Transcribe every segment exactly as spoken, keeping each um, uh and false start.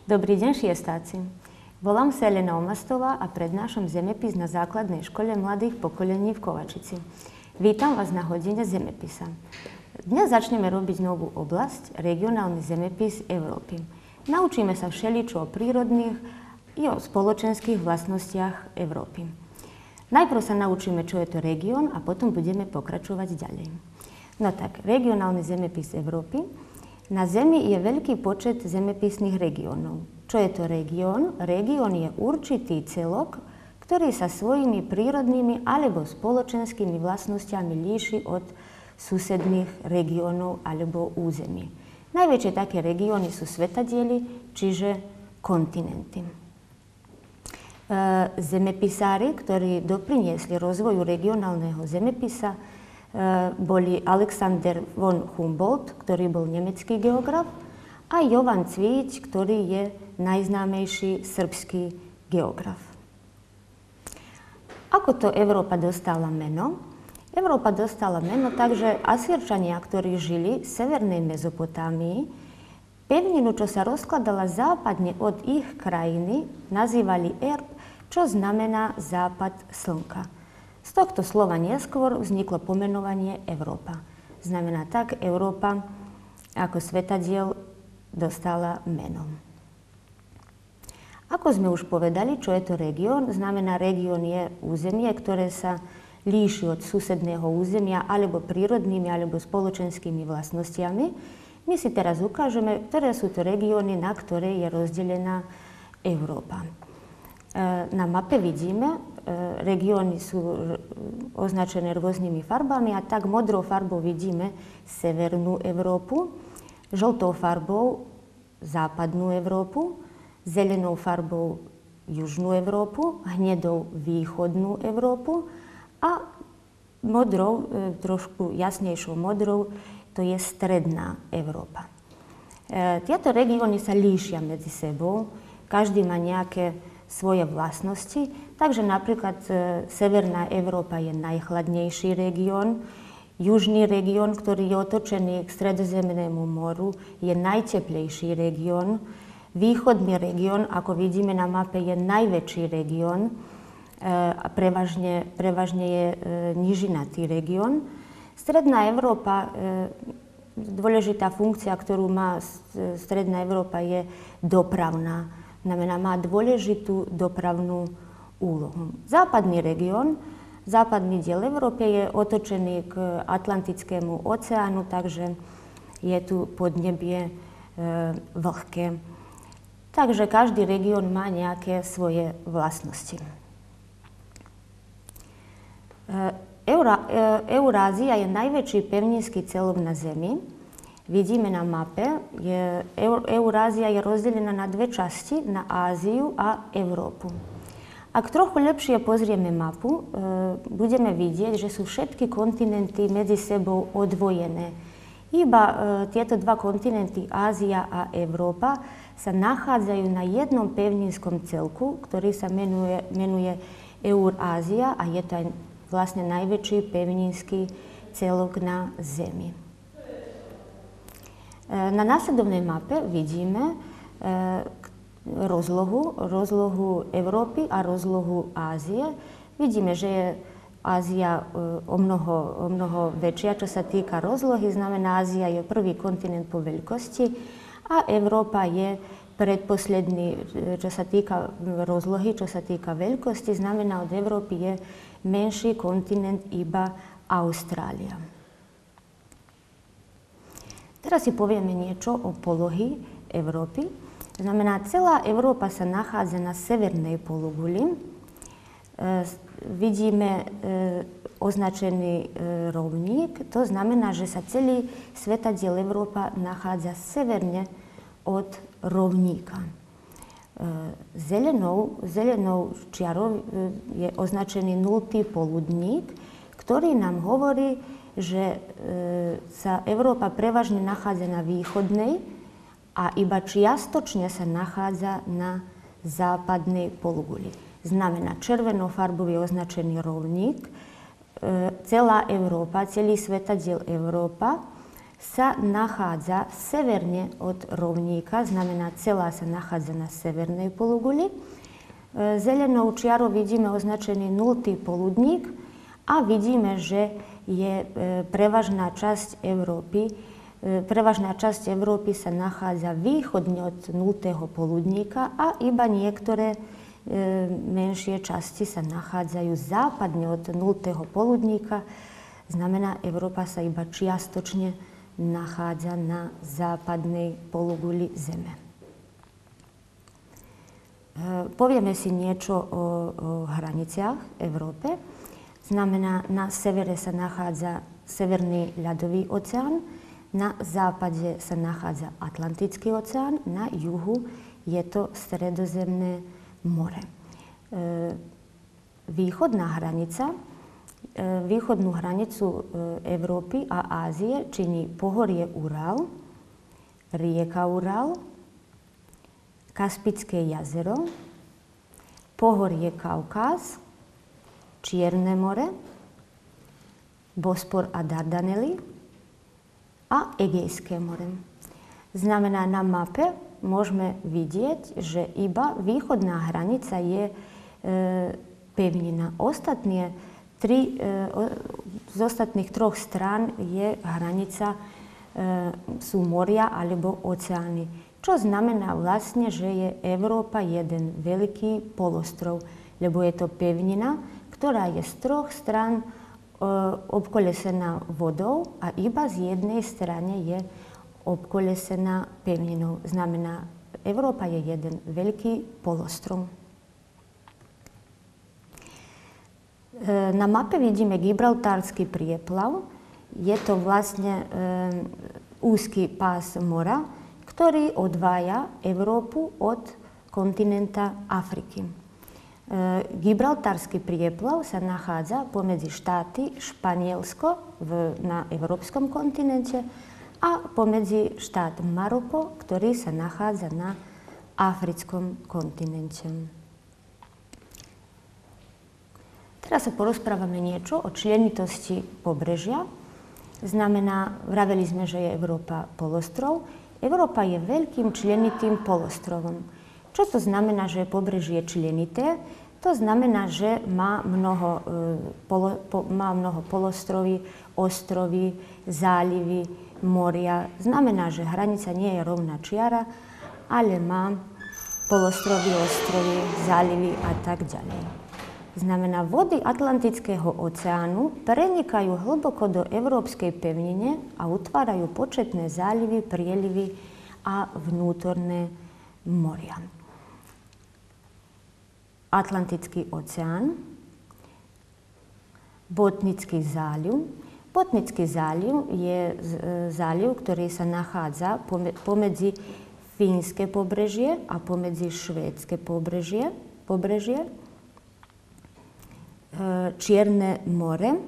Dobrý deň, šiestáci. Volám sa Elena Omastová a prednášam zemepis na základnej škole mladých pokolení v Kovačici. Vítam vás na hodine zemepisa. Dnes začneme robiť novú oblasť, regionálny zemepis Európy. Naučíme sa všeličo o prírodných i o spoločenských vlastnostiach Európy. Najprv sa naučíme, čo je to región a potom budeme pokračovať ďalej. No tak, regionálny zemepis Európy. Na Zemi je veľký počet zemepisných regiónov. Čo je to región? Región je určitý celok, ktorý sa svojimi prírodnými alebo spoločenskými vlastnosťami líši od susedných regiónov alebo území. Najväčšie také regióny sú svetadiely, čiže kontinenty. Zemepisári, ktorí dopriniesli rozvoju regionálneho zemepisa, boli Alexander von Humboldt, ktorý bol nemecký geograf, a Jovan Cvijić, ktorý je najznámejší srbský geograf. Ako to Európa dostala meno? Európa dostala meno tak, že Asýrčania, ktorí žili v severnej Mezopotámii, pevninu, čo sa rozkladala západne od ich krajiny, nazývali Erb, čo znamená západ slnka. Z tohto slova neskôr vzniklo pomenovanie Európa. Znamená tak, Európa ako svetadiel dostala meno. Ako sme už povedali, čo je to región? Znamená, región je územie, ktoré sa líši od susedného územia alebo prírodnými, alebo spoločenskými vlastnostiami. My si teraz ukážeme, ktoré sú to regióny, na ktoré je rozdelená Európa. Na mape vidíme, regióny sú označené rôznymi farbami a tak modrou farbou vidíme severnú Európu, žltou farbou západnú Európu, zelenou farbou južnú Európu, hnedou východnú Európu a modrou, trošku jasnejšou modrou, to je stredná Európa. Tieto regióny sa líšia medzi sebou, každý má nejaké svoje vlastnosti, takže napríklad severná Európa je najchladnejší región, južný región, ktorý je otočený k Stredozemnému moru, je najteplejší región, východný región, ako vidíme na mape, je najväčší región a prevažne, prevažne je nížinatý región. Stredná Európa, dôležitá funkcia, ktorú má Stredná Európa, je dopravná. Znamená, má dôležitú dopravnú úlohu. Západný región, západný diel Európy je otočený k Atlantickému oceánu, takže je tu podnebie e, vlhké. Takže každý región má nejaké svoje vlastnosti. Eura, e, Eurázia je najväčší pevninský celok na Zemi. Vidíme na mape, je, Eurázia je rozdelená na dve časti, na Áziu a Európu. Ak trochu lepšie pozrieme mapu, e, budeme vidieť, že sú všetky kontinenty medzi sebou odvojené. Iba e, tieto dva kontinenty, Ázia a Európa, sa nachádzajú na jednom pevninskom celku, ktorý sa menuje, menuje Eurázia a je to aj vlastne najväčší pevninský celok na Zemi. Na následovnej mape vidíme rozlohu, rozlohu Európy a rozlohu Ázie. Vidíme, že je Ázia o mnoho, o mnoho väčšia, čo sa týka rozlohy. Znamená, Ázia je prvý kontinent po veľkosti a Európa je predposledný, čo sa týka rozlohy, čo sa týka veľkosti. Znamená, od Európy je menší kontinent iba Austrália. Teraz si povieme niečo o polohy Európy. Znamená, celá Európa sa nachádza na severnej pologuli. E, vidíme e, označený e, rovník. To znamená, že sa celý svetadiel Európa nachádza severne od rovníka. E, zelenou, zelenou čiarou je označený nultý poludník, ktorý nám hovorí, že e, sa Európa prevažne nachádza na východnej a iba čiastočne sa nachádza na západnej pologuli. Znamená, červenou farbou je označený rovník. E, celá Európa, celý svetadiel Európa sa nachádza severne od rovníka, znamená celá sa nachádza na severnej pologuli. Zelenou čiarou vidíme označený nultý poludník a vidíme, že je prevažná časť Európy. Prevažná časť Európy sa nachádza východne od nultého poludníka a iba niektoré menšie časti sa nachádzajú západne od nultého poludníka. Znamená, Európa sa iba čiastočne nachádza na západnej pologuli Zeme. Povieme si niečo o, o hraniciach Európe. Znamená, na severe sa nachádza Severný ľadový oceán, na západe sa nachádza Atlantický oceán, na juhu je to Stredozemné more. Východná hranica, východnú hranicu Európy a Ázie činí pohorie Ural, rieka Ural, Kaspické jazero, pohorie Kaukaz, Čierne more, Bospor a Dardanely a Egejské more. Znamená, na mape môžeme vidieť, že iba východná hranica je e, pevnina. Ostatné tri, e, z ostatných troch strán je hranica, e, sú moria alebo oceány. Čo znamená vlastne, že je Európa jeden veľký polostrov, lebo je to pevnina, ktorá je z troch strán e, obkolesená vodou a iba z jednej strany je obkolesená pevninou. Znamená, Európa je jeden veľký polostrov. Na mape vidíme Gibraltársky prieplav. Je to vlastne úzky pás mora, ktorý odvája Európu od kontinenta Afriky. Gibraltársky prieplav sa nachádza pomedzi štáty Španielsko v, na európskom kontinente a pomedzi štát Maroko, ktorý sa nachádza na africkom kontinente. Teraz sa porozprávame niečo o členitosti pobrežia. Znamená, vraveli sme, že je Európa polostrov. Európa je veľkým členitým polostrovom. Čo to znamená, že je pobrežie členité? To znamená, že má mnoho, polo, po, má mnoho polostroví, ostrovy, zálivy, moria. Znamená, že hranica nie je rovná čiara, ale má polostrovy, ostrovy, zálivy a tak ďalej. Znamená, vody Atlantického oceánu prenikajú hlboko do európskej pevnine a utvárajú početné zálivy, prielivy a vnútorné moria. Atlantický oceán, Botnický záliv. Botnický záliv je záliv, ktorý sa nachádza pomedzi fínske pobrežie a pomedzi švédske pobrežie. pobrežie. Čierne more,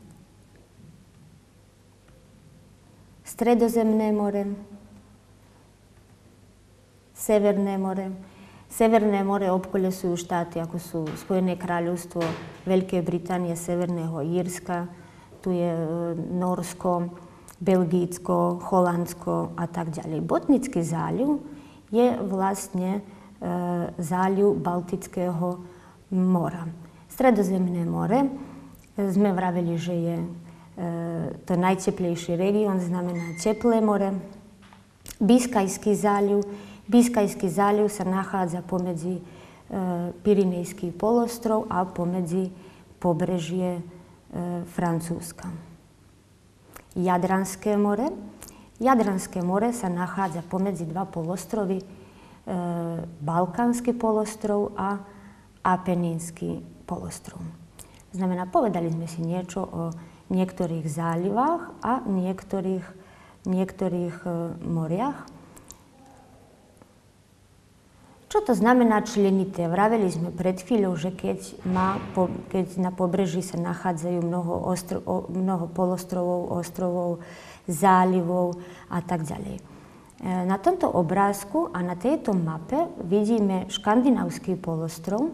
Stredozemné more, Severné more. Severné more obkolesujú štáty, ako sú Spojené kráľovstvo, Veľké Británie, Severného Írska, tu je Norsko, Belgicko, Holandsko a tak ďalej. Botnický záliv je vlastne e, záliv Baltického mora. Stredozemné more, sme vraveli, že je e, to najteplejší región, znamená teplé more. Biskajský záliv. Biskajský záliv sa nachádza pomedzi e, Pyrenejský polostrov a pomedzi pobrežie e, Francúzska. Jadranské more. Jadranské more sa nachádza pomedzi dva polostrovy, e, Balkánsky polostrov a Apenínsky polostrov. Znamená, povedali sme si niečo o niektorých zálivách a niektorých, niektorých e, moriach. Čo to znamená členité? Vraveli sme pred chvíľou, že keď, má, po, keď na pobreží sa nachádzajú mnoho, ostro, o, mnoho polostrovov, ostrovov, zálivov a tak ďalej. E, na tomto obrázku a na tejto mape vidíme škandinávsky polostrov.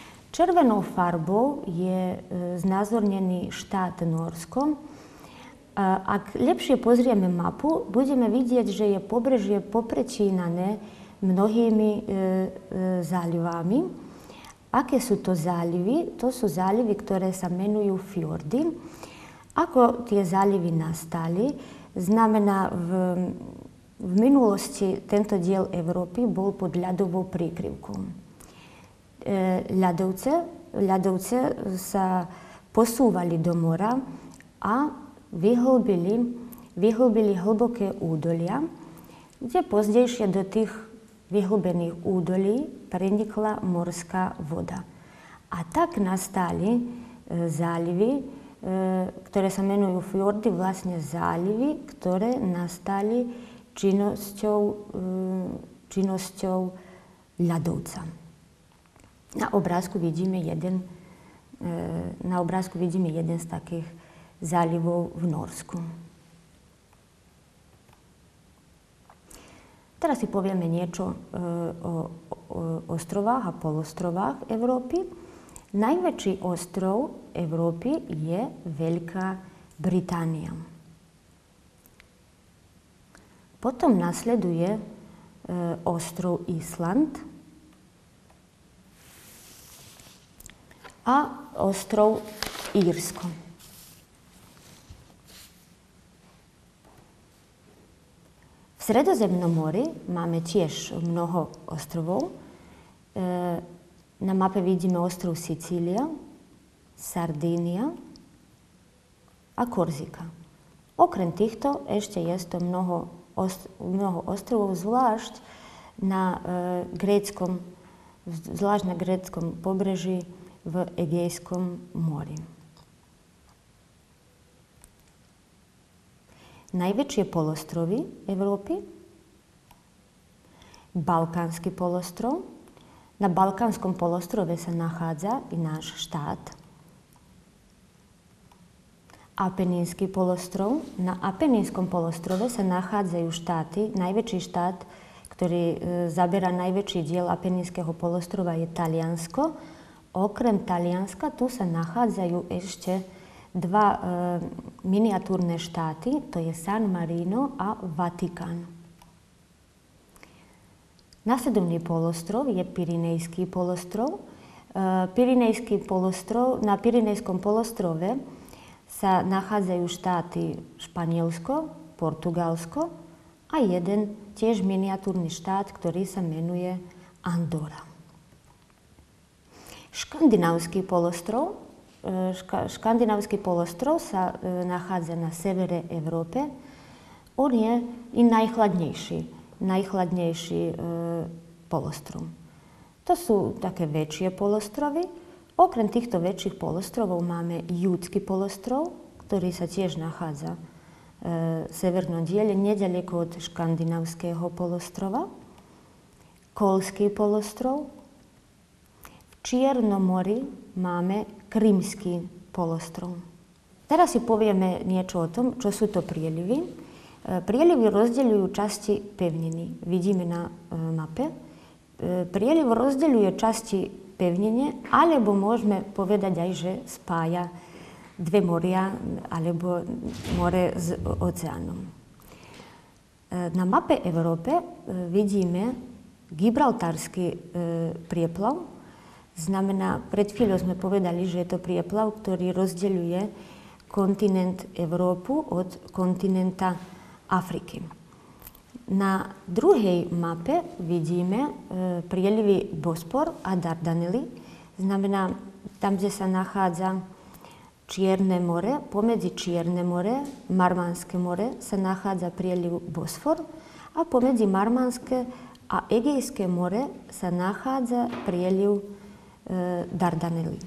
Červenou farbou je e, znázornený štát Nórsko Ak lepšie pozrieme mapu, budeme vidieť, že je pobrežie poprečínané mnohými e, e, zálivami. Aké sú to zálivy? To sú zálivy, ktoré sa menujú fjordy. Ako tie zálivy nastali? Znamená, v, v minulosti tento diel Európy bol pod ľadovou príkrivkou. E, ľadovce, ľadovce sa posúvali do mora a vyhlbili, vyhlbili hlboké údolia, kde pozdejšie do tých vyhlbených údolí prenikla morská voda. A tak nastali e, zálivy, e, ktoré sa menujú fjordy, vlastne zálivy, ktoré nastali činnosťou, e, činnosťou ľadovca. Na obrázku vidíme jeden, e, na obrázku vidíme jeden z takých zálivov v Norsku. Teraz si povieme niečo e, o, o ostrovách a polostrovách Európy. Najväčší ostrov Európy je Veľká Británia. Potom nasleduje e, ostrov Island a ostrov Írsko. V Stredozemnom mori máme tiež mnoho ostrovov. Na mape vidíme ostrov Sicília, Sardínia a Korzika. Okrem týchto ešte je to mnoho, ost- mnoho ostrovov, zvlášť na, e, gréckom, zvlášť na gréckom pobreží v Egejskom mori. Najväčšie polostrovy Európy, Balkánsky polostrov. Na Balkánskom polostrove sa nachádza i náš štát. Apenínsky polostrov. Na Apenínskom polostrove sa nachádzajú štáty. Najväčší štát, ktorý e, zaberá najväčší diel Apenínskeho polostrova, je Taliansko. Okrem Talianska tu sa nachádzajú ešte dva e, miniatúrne štáty, to je San Marino a Vatikán. Nasledovný polostrov je Pyrenejský polostrov. E, Pyrenejský polostrov, na Pyrenejskom polostrove sa nachádzajú štáty Španielsko, Portugalsko a jeden tiež miniatúrny štát, ktorý sa menuje Andorra. Škandinávsky polostrov Škandinávsky polostrov sa e, nachádza na severe Európe. On je i najchladnejší, najchladnejší e, polostrov. To sú také väčšie polostrovy. Okrem týchto väčších polostrovov máme Júdsky polostrov, ktorý sa tiež nachádza e, v severnom diele, nedaleko od Škandinávskeho polostrova. Kolský polostrov. V Čiernom mori máme Krymský polostrov. Teraz si povieme niečo o tom, čo sú to prielivy. Prielivy rozdeľujú časti pevniny. Vidíme na mape. Prieliv rozdeľuje časti pevnine, alebo môžeme povedať aj, že spája dve moria alebo more s oceánom. Na mape Európe vidíme Gibraltarský prieplav. Znamená, pred chvíľou sme povedali, že je to prieplav, ktorý rozdeľuje kontinent Európu od kontinenta Afriky. Na druhej mape vidíme e, prielivy Bospor a Dardanely. Znamená, tam, kde sa nachádza Čierne more, pomedzi Čierne more, Marmanské more sa nachádza prieliv Bosfor a pomedzi Marmanské a Egejské more sa nachádza prieliv Dardanely.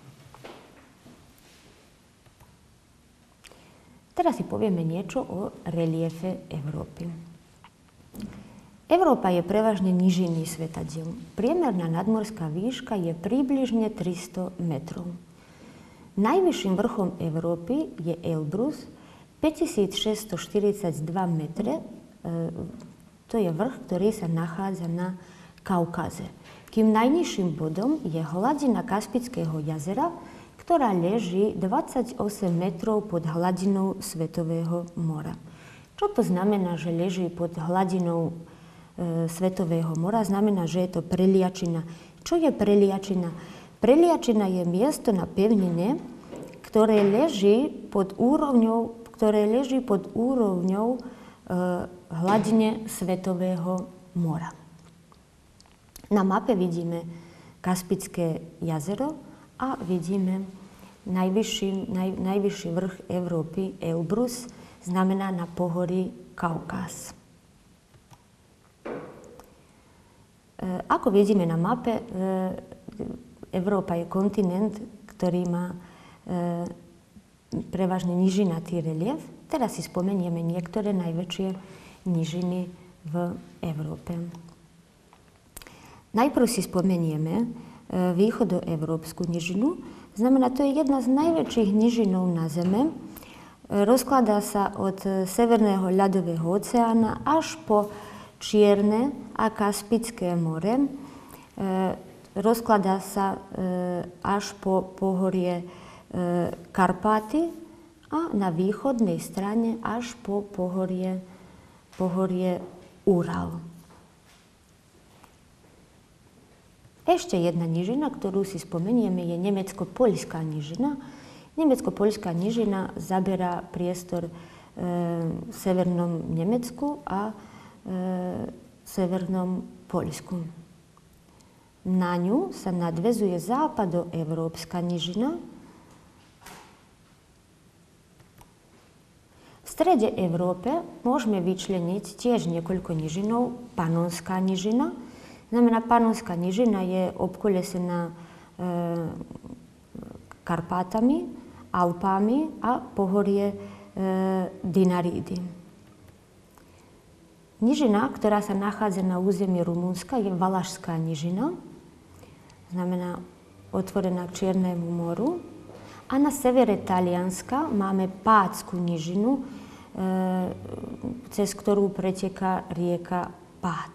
Teraz si povieme niečo o reliefe Európy. Európa je prevažne nížinný svetadiel. Priemerná nadmorská výška je približne tristo metrov. Najvyšším vrchom Európy je Elbrus, päťtisícšesťstoštyridsaťdva metre. To je vrch, ktorý sa nachádza na Kaukaze. Kým najnižším bodom je hladina Kaspického jazera, ktorá leží dvadsaťosem metrov pod hladinou Svetového mora. Čo to znamená, že leží pod hladinou e, Svetového mora? Znamená, že je to preliačina. Čo je preliačina? Preliačina je miesto na pevnine, ktoré leží pod úrovňou, ktoré leží pod úrovňou e, hladine Svetového mora. Na mape vidíme Kaspické jazero a vidíme najvyšší, naj, najvyšší vrch Európy, Elbrus, znamená na pohorí Kaukaz. E, ako vidíme na mape, e, Európa je kontinent, ktorý má e, prevažne nižinatý relief. Teraz si spomenieme niektoré najväčšie nižiny v Európe. Najprv si spomenieme východoevrópsku nižinu. Znamená, to je jedna z najväčších nižinov na Zeme. Rozkladá sa od Severného ľadového oceána až po Čierne a Kaspické more. Rozkladá sa až po pohorie Karpáty a na východnej strane až po pohorie, pohorie Ural. Ešte jedna nižina, ktorú si spomenieme, je nemecko-poľská nižina. Nemecko-poľská nižina zaberá priestor e, v severnom Nemecku a e, severnom Poľsku. Na ňu sa nadväzuje západoevrópska nižina. V strede Európe môžeme vyčleniť tiež niekoľko nižinov. Panonská nižina. Znamená, Panonská nižina je obkolesená e, Karpátami, Alpami a pohorie e, Dinarídy. Nižina, ktorá sa nachádza na území Rumunska, je Valašská nižina. Znamená, otvorená k Čiernemu moru. A na severe Talianska máme Pátsku nižinu, e, cez ktorú preteká rieka Pát.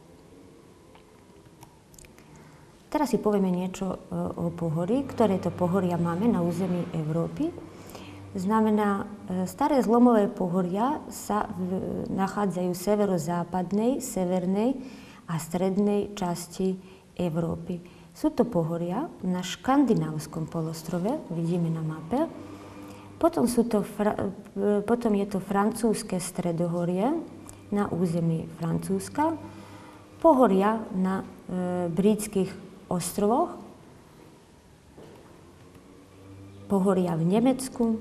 Teraz si povieme niečo o pohorí, ktoré to pohoria máme na území Európy. Znamená, staré zlomové pohoria sa v, nachádzajú v severozápadnej, severnej a strednej časti Európy. Sú to pohoria na škandinávskom polostrove, vidíme na mape. Potom, sú to, potom je to francúzske stredohorie na území Francúzska, pohoria na e, britských ostrovoch, pohoria v Nemecku,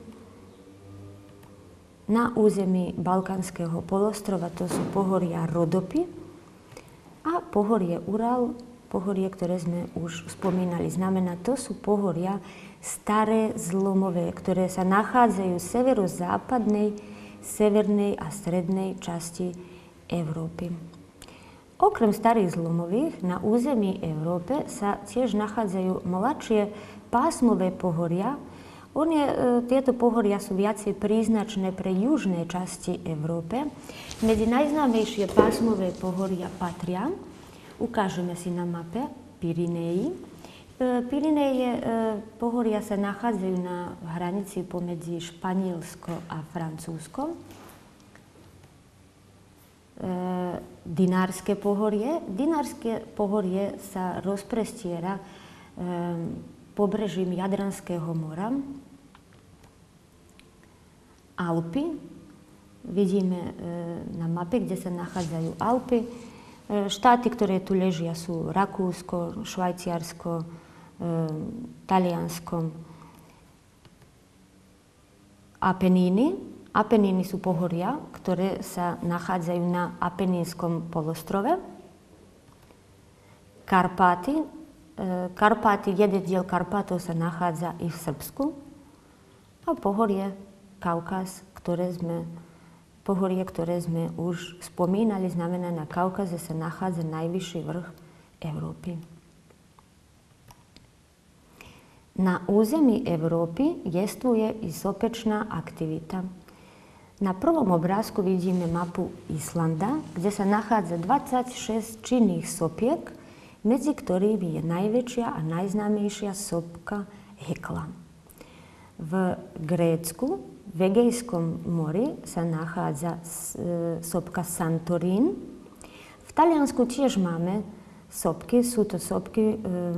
na území Balkánskeho polostrova, to sú pohoria Rodopy, a pohorie Ural, pohorie, ktoré sme už spomínali. Znamená, to sú pohoria staré zlomové, ktoré sa nachádzajú v severozápadnej, severnej a strednej časti Európy. Okrem starých zlomových, na území Európe sa tiež nachádzajú mladšie pásmové pohoria. Oni, tieto pohoria sú viacej príznačné pre južné časti Európe. Medzi najznámejšie pásmové pohoria patria, ukážeme si na mape, Pyreneji. Pyreneje pohoria sa nachádzajú na hranici pomedzi Španielsko a Francúzsko. Dinárske pohorie. Dinárske pohorie sa rozprestiera pobrežím Jadranského mora. Alpy. Vidíme na mape, kde sa nachádzajú Alpy. Štáty, ktoré tu ležia, sú Rakúsko, Švajčiarsko, Taliansko. Apeníny. Apeníny sú pohoria, ktoré sa nachádzajú na Apenínskom polostrove. Karpáty. Karpáty, jeden diel Karpátov sa nachádza i v Srbsku. A pohorie Kaukaz, ktoré sme, pohorie, ktoré sme už spomínali, znamená, na Kaukaze sa nachádza najvyšší vrch Európy. Na území Európy jestvuje i sopečná aktivita. Na prvom obrázku vidíme mapu Islanda, kde sa nachádza dvadsaťšesť činných sopiek, medzi ktorými je najväčšia a najznámejšia sopka Hekla. V Grécku, v Egejskom mori sa nachádza sopka Santorín. V Taliansku tiež máme sopky, sú to sopky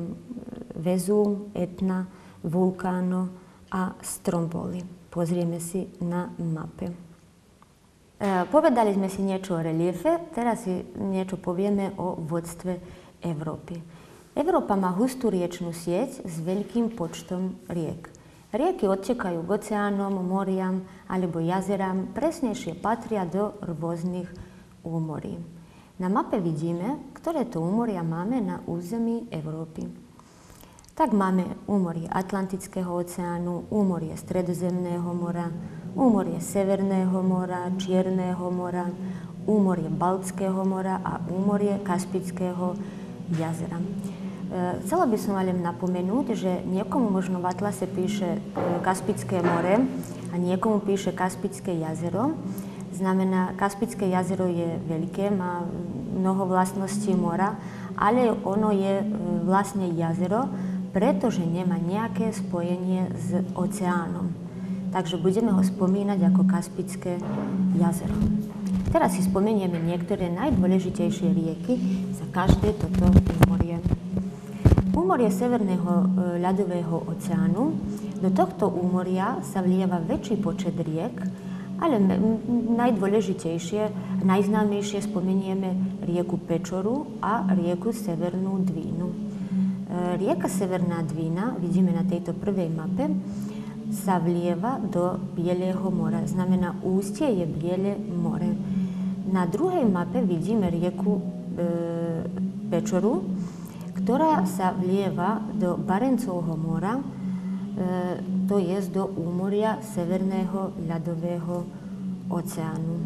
Vezúv, Etna, Vulcano a Stromboli. Pozrieme si na mape. Povedali sme si niečo o reliefe, teraz si niečo povieme o vodstve Európy. Európa má hustú riečnú sieť s veľkým počtom riek. Rieky odtekajú k oceánom, moriam alebo jazerám, presnejšie patria do rôznych úmorí. Na mape vidíme, ktoré to úmoria máme na území Európy. Tak máme úmorie Atlantického oceánu, úmorie Stredozemného mora, úmorie Severného mora, Čierneho mora, úmorie Baltského mora a úmorie Kaspického jazera. Chcela by som ale napomenúť, že niekomu možno v atlase píše Kaspické more a niekomu píše Kaspické jazero. Znamená, Kaspické jazero je veľké, má mnoho vlastností mora, ale ono je vlastne jazero, pretože nemá nejaké spojenie s oceánom. Takže budeme ho spomínať ako Kaspické jazero. Teraz si spomenieme niektoré najdôležitejšie rieky za každé toto úmorie. Úmorie Severného ľadového oceánu. Do tohto úmoria sa vlieva väčší počet riek, ale najdôležitejšie, najznámejšie spomenieme rieku Pečoru a rieku Severnú Dvínu. Rieka Severná Dvína, vidíme na tejto prvej mape, sa vlieva do Bieleho mora. Znamená, ústie je Biele more. Na druhej mape vidíme rieku e, Pečoru, ktorá sa vlieva do Barencovho mora, e, to je do úmoria Severného ľadového oceánu.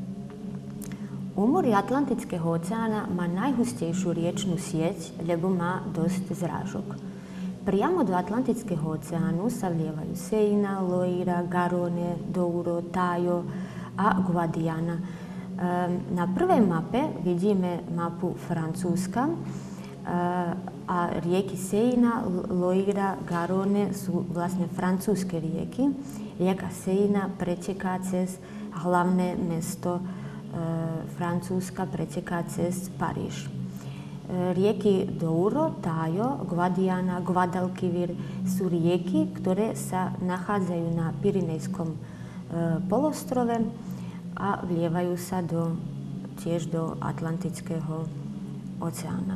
Úmorie Atlantického oceána má najhustejšiu riečnú sieť, lebo má dosť zrážok. Priamo do Atlantického oceánu sa vlievajú Seina, Loira, Garonne, Douro, Tajo a Guadiana. E, na prvej mape vidíme mapu Francúzska, a rieky Seina, Loira, Garonne sú vlastne francúzske rieky. Rieka Seina preteká cez hlavné mesto e, Francúzska, preteká cez Paríž. E, rieky Douro, Tajo, Guadiana, Guadalquivir sú rieky, ktoré sa nachádzajú na Pyrenejskom e, polostrove a vlievajú sa do, tiež do Atlantického oceána.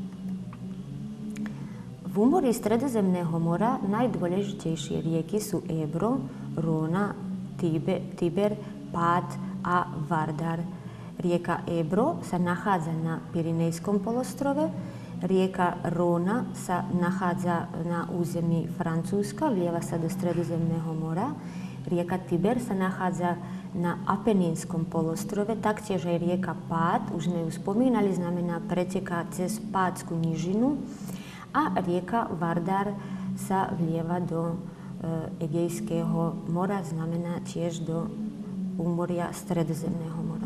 V úmorí Stredozemného mora najdôležitejšie rieky sú Ebro, Rona, Tiber, Pát a Vardar. Rieka Ebro sa nachádza na Pyrenejskom polostrove, rieka Rona sa nachádza na území Francúzska, vlieva sa do Stredozemného mora, rieka Tiber sa nachádza na Apenínskom polostrove, taktiež aj rieka Pát, už sme ju spomínali, znamená preteká cez Pátsku nížinu, a rieka Vardar sa vlieva do e, Egejského mora, znamená tiež do úmoria Stredozemného mora.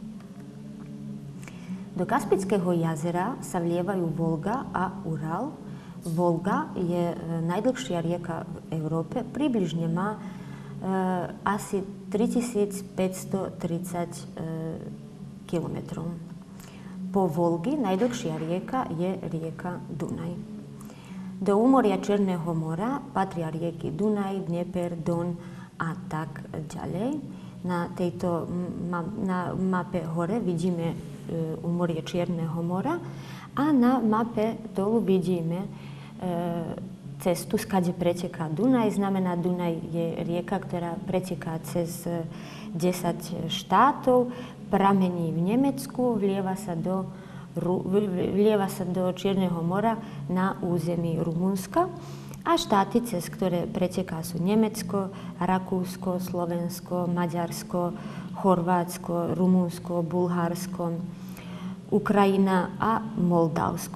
Do Kaspického jazera sa vlievajú Volga a Ural. Volga je e, najdlhšia rieka v Európe, približne má e, asi tritisícpäťstotridsať e, kilometrov. Po Volgi najdlhšia rieka je rieka Dunaj. Do úmoria Černého mora patria rieky Dunaj, Dnieper, Don a tak ďalej. Na tejto ma- na mape hore vidíme e, úmorie Čierneho mora a na mape dolu vidíme e, cestu, skade preteká Dunaj. Znamená, Dunaj je rieka, ktorá preteká cez desať štátov, pramení v Nemecku, vlieva sa do vlieva sa do Čierneho mora na území Rumunska a štáty, cez ktoré preteká sú Nemecko, Rakúsko, Slovensko, Maďarsko, Chorvátsko, Rumunsko, Bulharsko, Ukrajina a Moldavsko.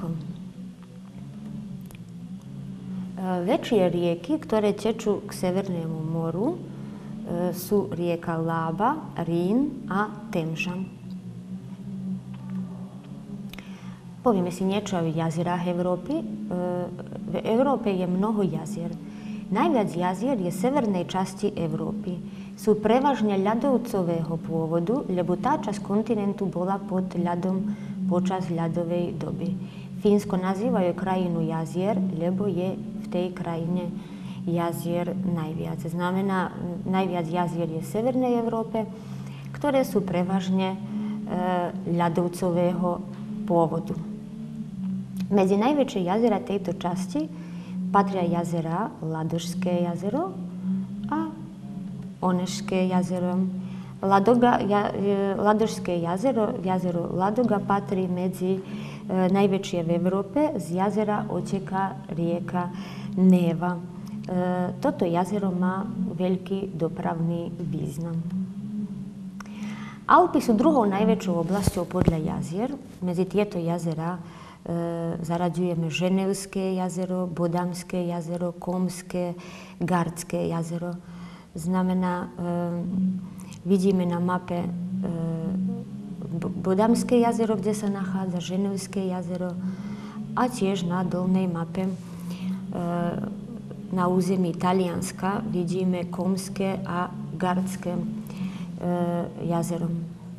Väčšie rieky, ktoré tečú k Severnému moru, sú rieka Lába, Rín a Temža. Povieme si niečo o jazerách Európy. V Európe je mnoho jazier. Najviac jazier je v severnej časti Európy. Sú prevažne ľadovcového pôvodu, lebo tá časť kontinentu bola pod ľadom počas ľadovej doby. Fínsko nazývajú krajinu jazier, lebo je v tej krajine jazier najviac. Znamená, najviac jazier je v severnej Európe, ktoré sú prevažne e, ľadovcového pôvodu. Medzi najväčšie jazera tejto časti patria jazera Ladožské jazero a Onešské jazero. Ladoga, ja, Ladožské jazero, jazero Ladoga patrí medzi e, najväčšie v Európe. Z jazera oteká rieka Neva. E, toto jazero má veľký dopravný význam. Alpy sú druhou najväčšou oblasťou podľa jazier. Medzi tieto jazera e, zaraďujeme Ženevské jazero, Bodamské jazero, Komské, Gardské jazero. Znamená, e, vidíme na mape e, Bodamské jazero, kde sa nachádza Ženevské jazero, a tiež na dolnej mape e, na území Talianska vidíme Komské a Gardské jazerom.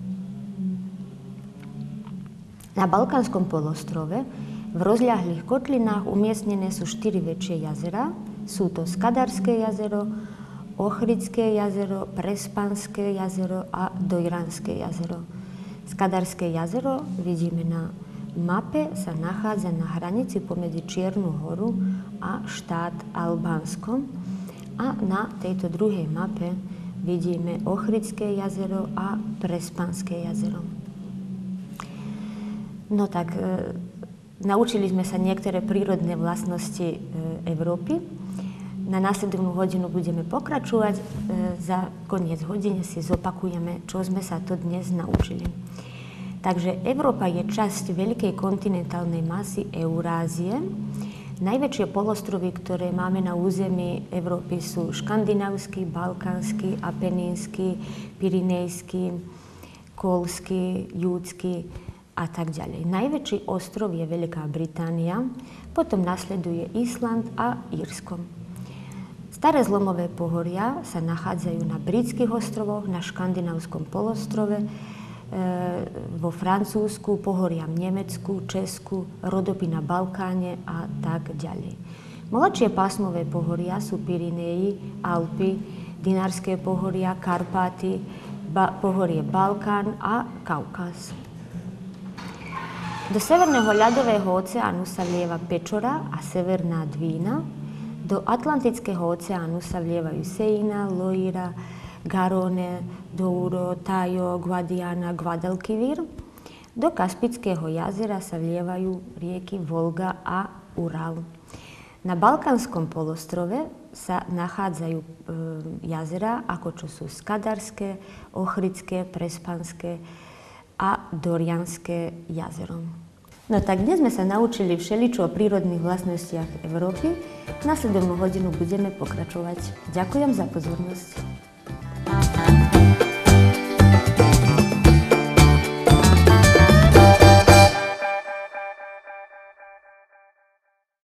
Na Balkánskom polostrove v rozľahlých kotlinách umiestnené sú štyri väčšie jazera. Sú to Skadarské jazero, Ochridské jazero, Prespanské jazero a Dojranské jazero. Skadarské jazero, vidíme na mape, sa nachádza na hranici pomedzi Čiernu horu a štát Albánsko. A na tejto druhej mape vidíme Ochridské jazero a Prespanské jazero. No tak, e, naučili sme sa niektoré prírodné vlastnosti e, Európy. Na následovnú hodinu budeme pokračovať. E, za koniec hodiny si zopakujeme, čo sme sa to dnes naučili. Takže Európa je časť veľkej kontinentálnej masy Eurázie. Najväčšie polostrovy, ktoré máme na území Európy, sú škandinávsky, balkánsky, apenínsky, pyrenejský, kolský, júdsky a tak ďalej. Najväčší ostrov je Veľká Británia, potom nasleduje Island a Írsko. Staré zlomové pohoria sa nachádzajú na britských ostrovoch, na škandinávskom polostrove, vo Francúzsku, pohoria v Nemecku, Česku, rodopy na Balkáne a tak ďalej. Mladšie pásmové pohoria sú Pyreneji, Alpy, Dinárske pohoria, Karpáty, ba- pohorie Balkán a Kaukaz. Do Severného ľadového oceánu sa vlieva Pečora a Severná Dvína. Do Atlantického oceánu sa vlievajú Seina, Loira, Garonne, Douro, Tajo, Guadiana, Guadalquivir. Do Kaspického jazera sa vlievajú rieky Volga a Ural. Na Balkánskom polostrove sa nachádzajú e, jazera, ako čo sú Skadarské, Ochridské, Prespanské a Dorianské jazero. No tak dnes sme sa naučili všeličo o prírodných vlastnostiach Európy. V nasledovnú hodinu budeme pokračovať. Ďakujem za pozornosť.